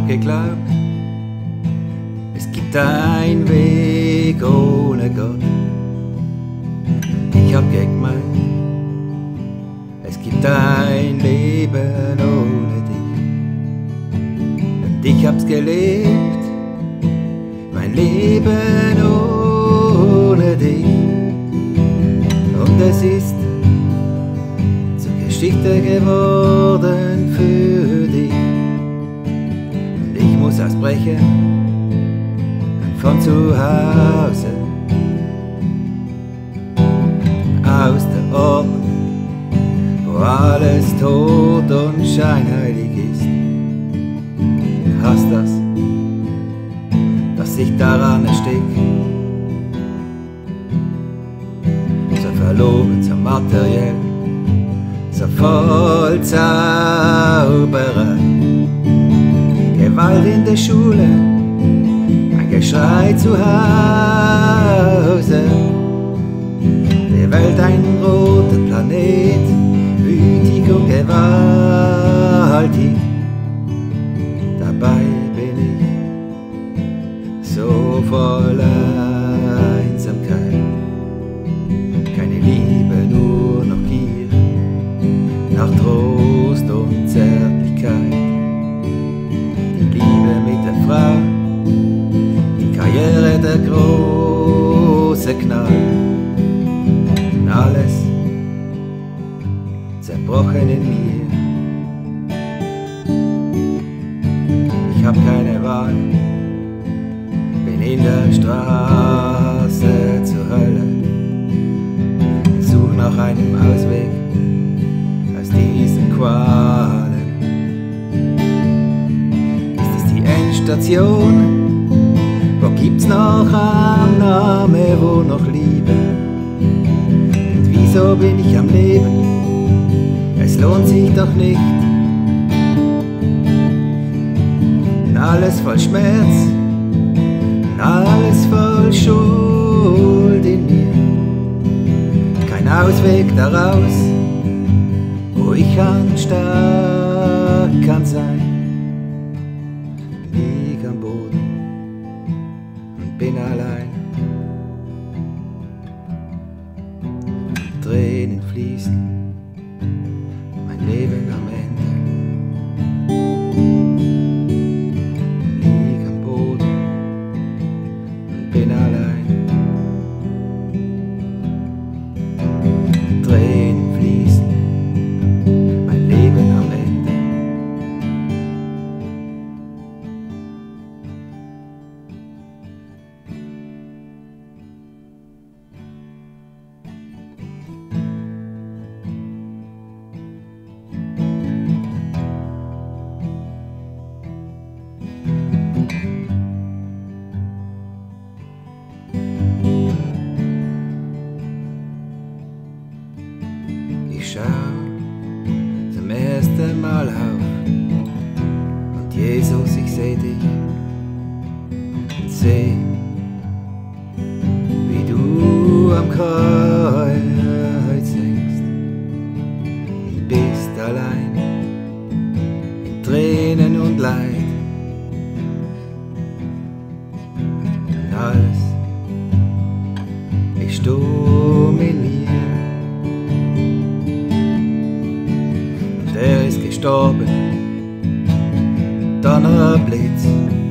hab geglaubt, es gibt einen Weg ohne Gott. Ich hab gemeint, es gibt ein Leben ohne dich. Und ich hab's gelebt, mein Leben ohne dich. Und es ist zur Geschichte geworden für dich. Und ich muss ausbrechen von zu Hause, aus der Ordnung, wo alles tot und scheinheilig ist. Du hast das, dass ich daran erstick, so verlogen, so materiell, so voll Zauberei. Gewalt in der Schule, ein Geschrei zu Hause. Die Welt ein roter Planet, wütig und gewaltig. Dabei bin ich so voller Einsamkeit. Keine Liebe, nur noch Gier, nach Trost und Zärtlichkeit. Die Liebe mit der Frau, die Karriere, der große Knall. Alles zerbrochen in mir. Ich hab keine Wahl, bin in der Straße zur Hölle, such nach einem Ausweg aus diesen Qualen. Ist es die Endstation? Wo gibt's noch Annahme, wo noch Liebe? Wieso bin ich am Leben? Es lohnt sich doch nicht. Alles voll Schmerz, alles voll Schuld in mir. Kein Ausweg daraus, wo ich anstark kann sein. Lieg am Boden und bin allein. Tränen fließen, mein Leben am Ende. Lieg am Boden und bin allein. Tränen fließen, mein Leben am Ende. Ich schau zum ersten Mal auf und Jesus, ich seh dich und seh, wie du am Kreuz hängst und bist allein in Tränen und Leid und alles ist stumm in mir. Er ist gestorben, Donnerblitz,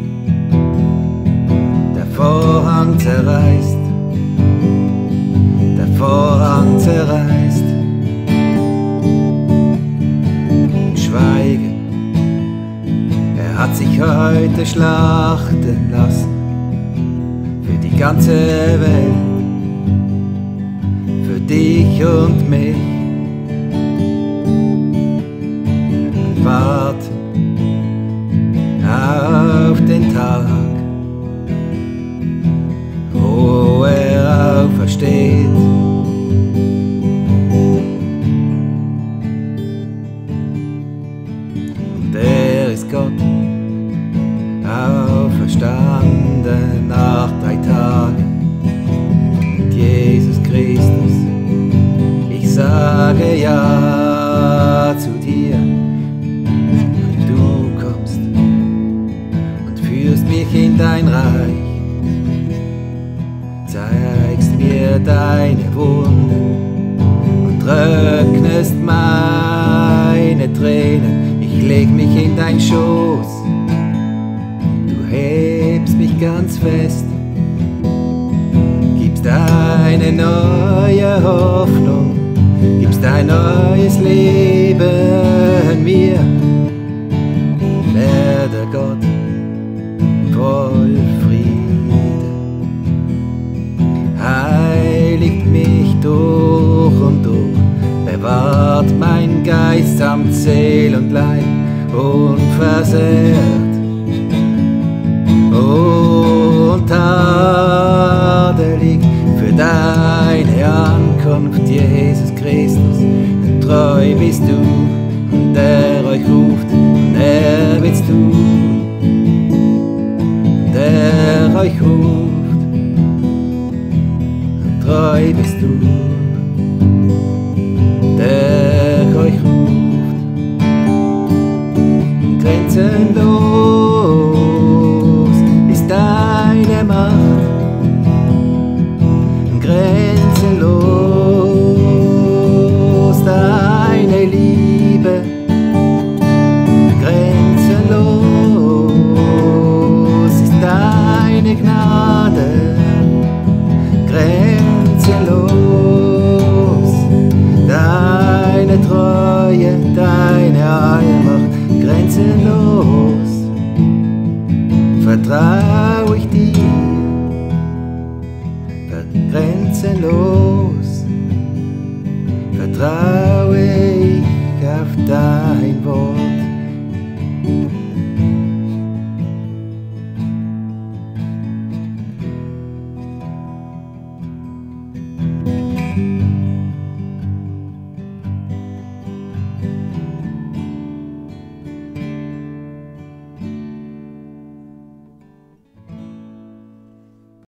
der Vorhang zerreißt, der Vorhang zerreißt. Schweigen, er hat sich heute schlachten lassen, für die ganze Welt, für dich und mich. Warten auf den Tag, wo er aufersteht. Und er ist Gott, auferstanden nach 3 Tagen. Und Jesus Christus, ich sage ja zu dir. Du kommst mich in dein Reich. Zeigst mir deine Wunden und trocknest meine Tränen. Ich leg mich in dein Schoß, du hebst mich ganz fest, gibst eine neue Hoffnung, gibst ein neues Leben mir. Werde Gott voll Friede, heiligt mich durch und durch, bewahrt mein Geist samt Seel und Leib unversehrt. Und tadelig für deine Ankunft, Jesus Christus, denn treu bist du und der euch ruft, und er willst du, der euch ruft, und treu bist du, der euch ruft. Grenzenlos ist deine Macht, grenzenlos deine Liebe, grenzenlos ist deine Gnade, grenzenlos deine Treue, deine Allmacht, grenzenlos vertrau ich dir, grenzenlos vertraue ich auf dein